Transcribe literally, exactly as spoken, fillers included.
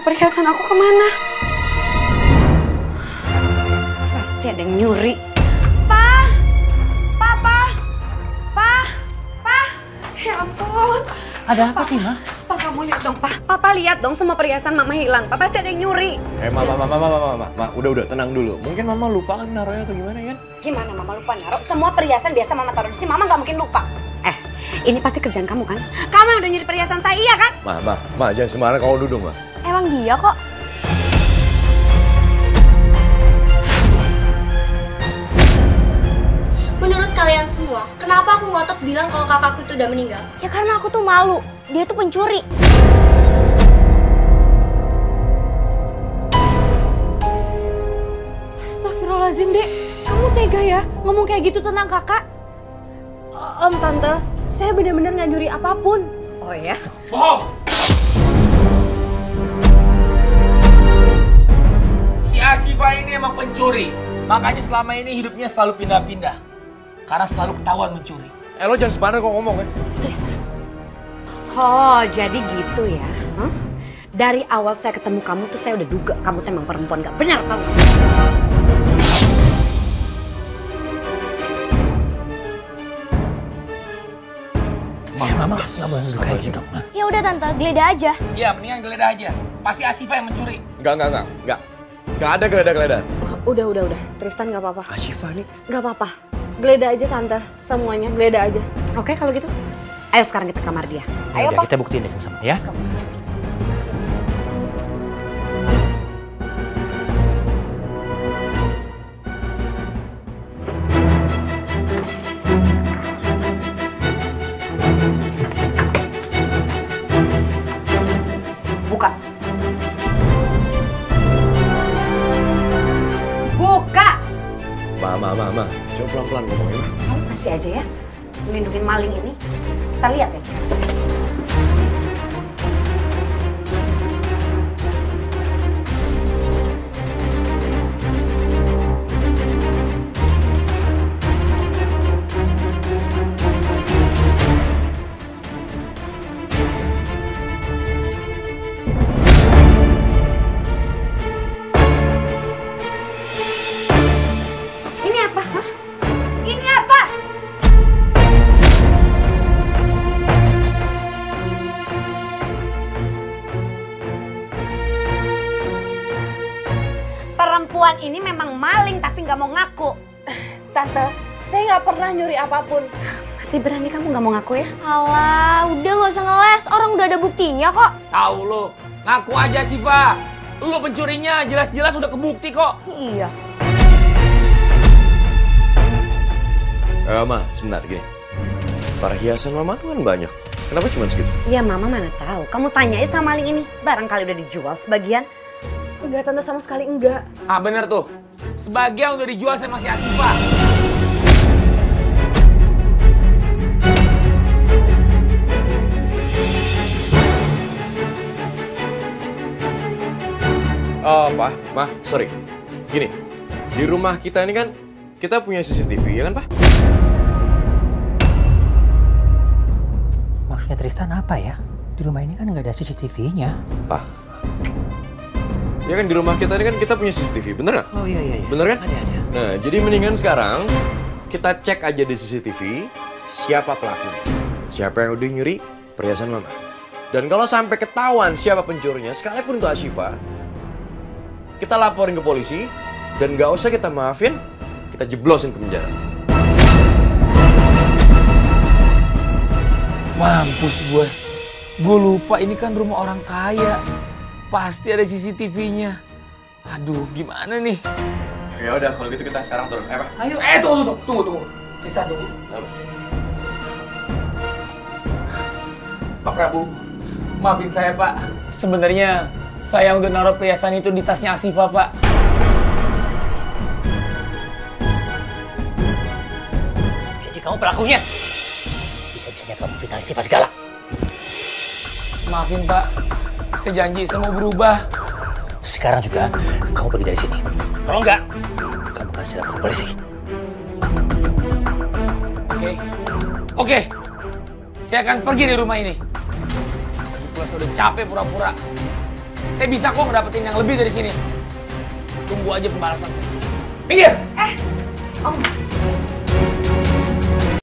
perhiasan aku kemana? Pasti ada yang nyuri. Pa! Papa! Pa! Pa! Ya ampun. Ada apa sih, Ma? Pa, kamu lihat dong, Pa. Papa lihat dong semua perhiasan Mama hilang. Pa, pasti ada yang nyuri. Eh, Mama, Mama, Mama, Mama, Mama, Ma, udah, udah, tenang dulu. Mungkin Mama lupa kan naruhnya atau gimana, kan? Gimana Mama lupa naruh? Semua perhiasan biasa Mama taruh di sini, Mama nggak mungkin lupa. Eh, ini pasti kerjaan kamu kan? Kamu yang udah nyuri perhiasan saya, iya kan? Ma, Ma, Ma, jangan sembarangan kalau duduk, Ma. Emang dia kok. Menurut kalian semua, kenapa aku ngotot bilang kalau kakakku itu udah meninggal? Ya karena aku tuh malu. Dia tuh pencuri. Astagfirullahaladzim, Dek. Kamu tega ya ngomong kayak gitu tentang kakak? Om, Tante, saya benar-benar nggak nyuri apapun. Oh ya? Bohong! Si Asifa ini emang pencuri. Makanya selama ini hidupnya selalu pindah-pindah. Karena selalu ketahuan mencuri. Eh, lo jangan sembarangan kok ngomong, ya. Tristan. Oh, jadi gitu ya? Huh? Dari awal saya ketemu kamu tuh saya udah duga kamu tuh emang perempuan gak benar, tau gak? Ma, Mama nggak boleh duduk kayak gitu, Ma. Ya udah Tante, geledah aja. Iya, mendingan geledah aja. Pasti Asifa yang mencuri. Enggak, enggak, enggak, enggak. Enggak ada geledah-geledahan. Oh, udah, udah, udah. Tristan nggak apa-apa. Asifa nih. Nggak apa-apa. Geledah aja Tante, semuanya geledah aja. Oke kalau gitu. Ayo sekarang kita ke kamar dia. Ayo, Pak. Kita buktiin deh sama-sama, ya. Buka. Buka! Ma, Ma, Ma, Ma. Coba pelan-pelan ngomongnya, Ma. Kamu kasih aja ya. Melindungi maling ini. Kita lihat ya sekarang. Ini apa? Hah? Ini apa? Perempuan ini memang maling tapi nggak mau ngaku. Tante, saya nggak pernah nyuri apapun. Masih berani kamu nggak mau ngaku ya? Alah, udah nggak usah ngeles. Orang udah ada buktinya kok. Tahu lo, ngaku aja sih, Pak. Lo pencurinya jelas-jelas udah kebukti kok. Iya. Eh, Ma, sebentar, gini. Perhiasan Mama tuh kan banyak. Kenapa cuma segitu? Ya Mama mana tahu. Kamu tanya aja sama maling ini. Barangkali udah dijual sebagian. Enggak Tante, sama sekali enggak. Ah, bener tuh. Sebagian udah dijual sama si Asifa. Oh, Pa, Ma, sorry. Gini, di rumah kita ini kan, kita punya C C T V, ya kan, Pa? Maksudnya Tristan apa ya? Di rumah ini kan nggak ada C C T V-nya. Pa. Ya kan di rumah kita ini kan kita punya C C T V, bener nggak? Oh iya iya. iya. Bener kan? Ada ada. Nah, jadi mendingan sekarang kita cek aja di C C T V siapa pelakunya. Siapa yang udah nyuri perhiasan Mama. Dan kalau sampai ketahuan siapa pencurinya, sekalipun itu Asifa, kita laporin ke polisi dan nggak usah kita maafin, kita jeblosin ke penjara. Mampus gue. Gue lupa ini kan rumah orang kaya. Pasti ada C C T V-nya. Aduh, gimana nih? Ya udah, kalau gitu kita sekarang turun. Eh, Pak. Ayo, eh tunggu, tunggu, tunggu, tunggu. Bisa tunggu. Apa? Pak Prabu, maafin saya, Pak. Sebenarnya saya udah naruh perhiasan itu di tasnya Asifa, Pak. Jadi kamu pelakunya? Bisa-bisanya kamu fitnah Asifa segala. Maafin, Pak. Saya janji saya mau berubah. Sekarang juga kamu pergi dari sini. Kalau enggak, kamu akan saya lapor polisi. Oke. Oke. Saya akan pergi dari rumah ini. Lagi pula saya udah capek pura-pura. Saya bisa kok ngedapetin yang lebih dari sini. Tunggu aja pembalasan saya. Minggir! Eh, Om.